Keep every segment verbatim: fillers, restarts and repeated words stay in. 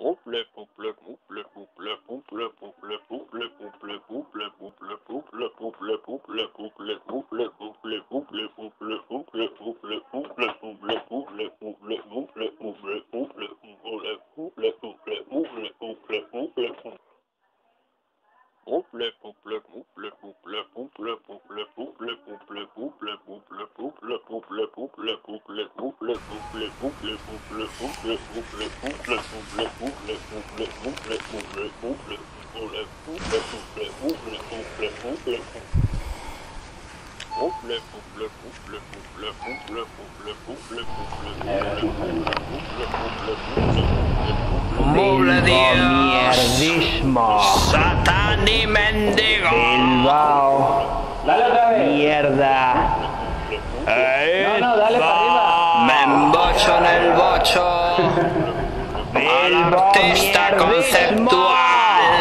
Mierdismo. Satán y mendigo. Bilbao. Dale otra vez. Mierda. No, no, dale para arriba. Me embocho en el bocho. Al artista conceptual.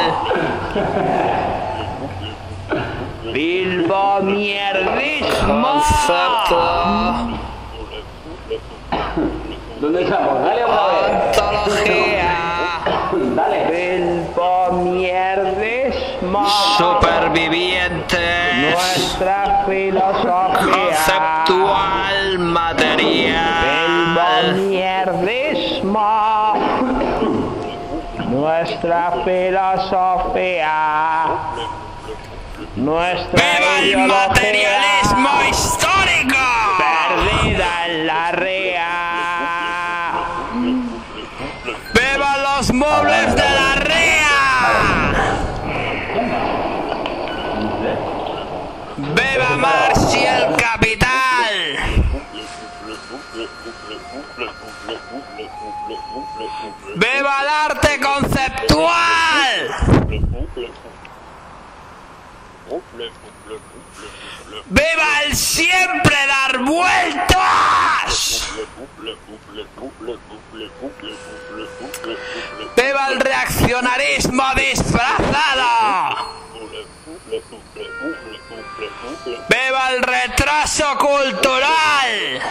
Bilbao mierdismo. Concepto. ¿Dónde estamos? Dale otra vez. Ontología. Dale. Bilbao mierdismo. Supervivientes. Nuestra filosofía. Conceptual material. Bilbao mierdismo. Nuestra filosofía. Nuestra ¡Viva el ideología. materialismo histórico! Perdida en la rea. ¡Viva los muebles de la rea! ¡Viva Marx y el capital! ¡Viva el arte conceptual! ¡Viva el siempre dar vueltas! ¡Viva el reaccionarismo disfrazado! ¡Viva el retraso cultural!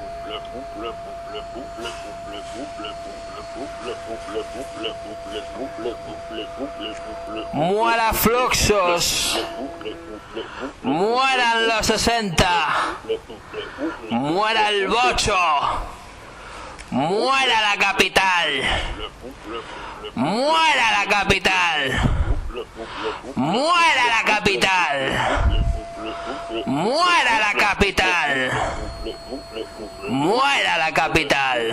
¡Muera Fluxus! ¡Mueran los sesenta! ¡Muera el bocho! ¡Muera la capital! ¡Muera la capital! ¡Muera la capital! ¡Muera la capital! ¡Muera la capital!